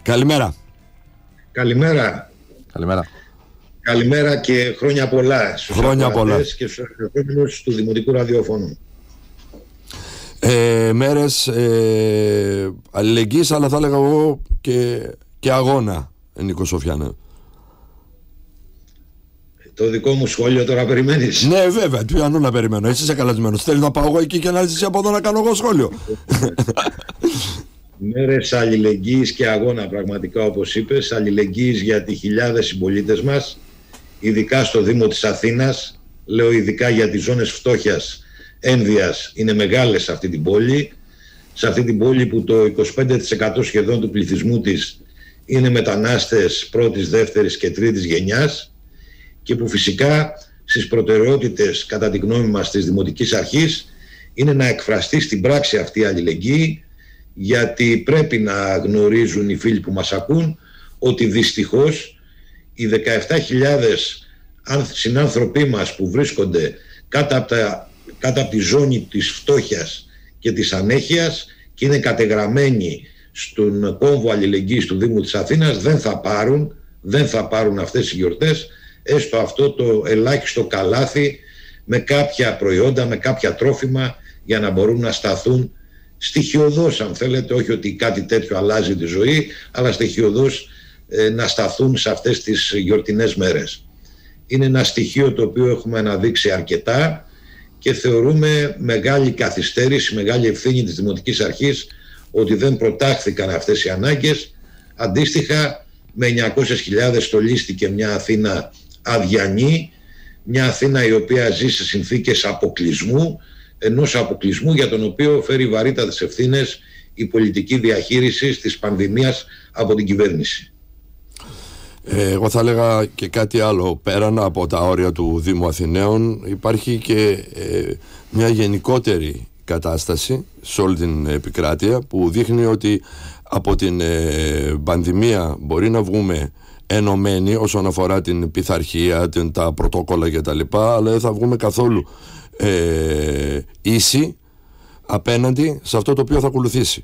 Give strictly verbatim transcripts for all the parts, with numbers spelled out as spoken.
Καλημέρα. Καλημέρα. Καλημέρα. Καλημέρα και χρόνια πολλά στους χρόνια πολλά και στους εργαζόμενους του Δημοτικού Ραδιοφώνου. Ε, μέρες ε, αλληλεγγύης, αλλά θα έλεγα εγώ και, και αγώνα, Νίκο Σοφιανέ. Το δικό μου σχόλιο τώρα περιμένεις? Ναι, βέβαια, τι άλλο να περιμένω. Εσύ είσαι καλεσμένος. Θέλεις να πάω εγώ εκεί και να έρθεις από εδώ να κάνω εγώ σχόλιο? Μέρες αλληλεγγύης και αγώνα, πραγματικά, όπως είπες. Αλληλεγγύης για τις χιλιάδες συμπολίτες μας, ειδικά στο Δήμο της Αθήνας. Λέω ειδικά για τις ζώνες φτώχειας, ένδυας, είναι μεγάλες σε αυτή την πόλη. Σε αυτή την πόλη που το είκοσι πέντε τοις εκατό σχεδόν του πληθυσμού της είναι μετανάστες πρώτης, δεύτερης και τρίτης γενιάς, και που φυσικά στις προτεραιότητες, κατά τη γνώμη μας, της Δημοτικής Αρχής είναι να εκφραστεί στην πράξη αυτή η αλληλεγγύη, γιατί πρέπει να γνωρίζουν οι φίλοι που μας ακούν ότι δυστυχώς οι δεκαεπτά χιλιάδες συνάνθρωποι μας που βρίσκονται κάτω από, τα, κάτω από τη ζώνη της φτώχειας και της ανέχειας και είναι κατεγραμμένοι στον κόμβο αλληλεγγύης του Δήμου της Αθήνας δεν θα πάρουν, δεν θα πάρουν αυτές οι γιορτές έστω αυτό το ελάχιστο καλάθι με κάποια προϊόντα, με κάποια τρόφιμα για να μπορούν να σταθούν στοιχειωδώς, αν θέλετε, όχι ότι κάτι τέτοιο αλλάζει τη ζωή, αλλά στοιχειωδώς ε, να σταθούν σε αυτές τις γιορτινές μέρες. Είναι ένα στοιχείο το οποίο έχουμε αναδείξει αρκετά και θεωρούμε μεγάλη καθυστέρηση, μεγάλη ευθύνη της Δημοτικής Αρχής ότι δεν προτάχθηκαν αυτές οι ανάγκες. Αντίστοιχα, με εννιακόσιες χιλιάδες στολίστηκε μια Αθήνα αδιανή, μια Αθήνα η οποία ζει σε συνθήκες αποκλεισμού, ενός αποκλεισμού για τον οποίο φέρει βαρύτατες ευθύνες η πολιτική διαχείριση της πανδημίας από την κυβέρνηση. Ε, εγώ θα έλεγα και κάτι άλλο. Πέραν από τα όρια του Δήμου Αθηναίων υπάρχει και ε, μια γενικότερη κατάσταση σε όλη την επικράτεια που δείχνει ότι από την ε, πανδημία μπορεί να βγούμε ενωμένοι όσον αφορά την πειθαρχία, την, τα πρωτόκολλα κτλ, αλλά δεν θα βγούμε καθόλου ε, ίσοι απέναντι σε αυτό το οποίο θα ακολουθήσει.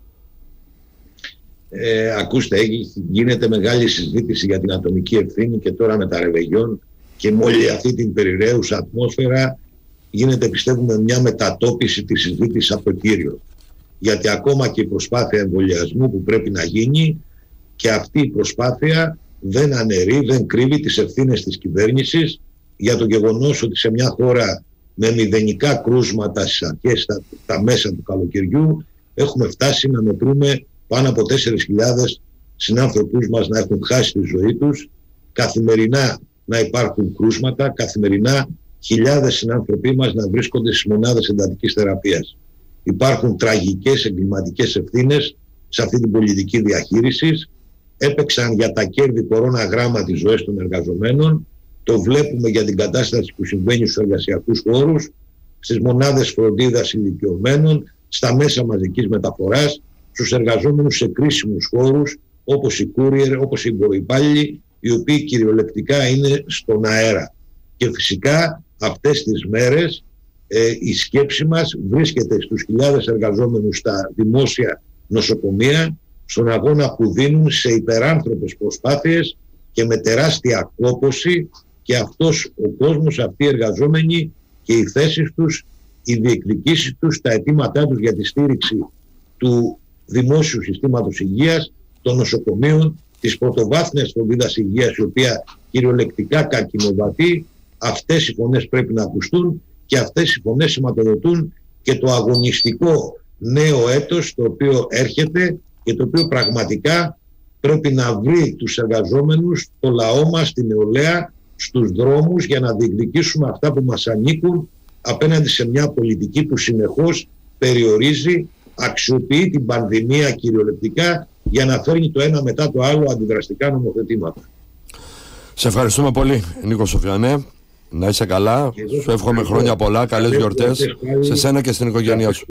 Ε, ακούστε, γίνεται μεγάλη συζήτηση για την ατομική ευθύνη και τώρα με τα ρεβεγιόν και με όλη αυτή την περιραίουσα ατμόσφαιρα γίνεται, πιστεύουμε, μια μετατόπιση της συζήτησης από το κύριο. Γιατί ακόμα και η προσπάθεια εμβολιασμού που πρέπει να γίνει, και αυτή η προσπάθεια δεν αναιρεί, δεν κρύβει τις ευθύνες της κυβέρνησης για το γεγονός ότι σε μια χώρα με μηδενικά κρούσματα στις αρχές, στα, τα μέσα του καλοκαιριού, έχουμε φτάσει να μετρούμε πάνω από τέσσερις χιλιάδες συνάνθρωπους μας να έχουν χάσει τη ζωή τους, καθημερινά να υπάρχουν κρούσματα, καθημερινά χιλιάδες συνάνθρωποι μας να βρίσκονται στις μονάδες εντατικής θεραπείας. Υπάρχουν τραγικές εγκληματικές ευθύνες σε αυτή την πολιτική διαχείριση. Έπαιξαν για τα κέρδη κορώνα γράμμα τις ζωές των εργαζομένων. Το βλέπουμε για την κατάσταση που συμβαίνει στους εργασιακούς χώρους, στις μονάδες φροντίδας ηλικιωμένων, στα μέσα μαζικής μεταφοράς, στους εργαζόμενους σε κρίσιμους χώρους όπως οι courier, όπως οι υποϋπάλληλοι, οι οποίοι κυριολεκτικά είναι στον αέρα. Και φυσικά αυτές τις μέρες ε, η σκέψη μας βρίσκεται στους χιλιάδες εργαζόμενους στα δημόσια νοσοκομεία, στον αγώνα που δίνουν σε υπεράνθρωπες προσπάθειες και με τεράστια κόπωση, και αυτός ο κόσμος, αυτοί οι εργαζόμενοι και οι θέσεις τους, οι διεκδικήσεις τους, τα αιτήματά τους για τη στήριξη του δημόσιου συστήματος υγείας, των νοσοκομείων, της πρωτοβάθμιας φροντίδας υγείας, η οποία κυριολεκτικά κακινοβατεί, αυτές οι φωνές πρέπει να ακουστούν και αυτές οι φωνές σηματοδοτούν και το αγωνιστικό νέο έτος το οποίο έρχεται και το οποίο πραγματικά πρέπει να βρει τους εργαζόμενους, το λαό μας, την νεολαία στους δρόμους για να διεκδικήσουμε αυτά που μας ανήκουν απέναντι σε μια πολιτική που συνεχώς περιορίζει, αξιοποιεί την πανδημία κυριολεκτικά για να φέρνει το ένα μετά το άλλο αντιδραστικά νομοθετήματα. Σε ευχαριστούμε πολύ, Νίκο Σοφιανέ. Να είσαι καλά. Σου εύχομαι χρόνια πολλά, καλές γιορτές σε σένα και στην οικογένειά σου.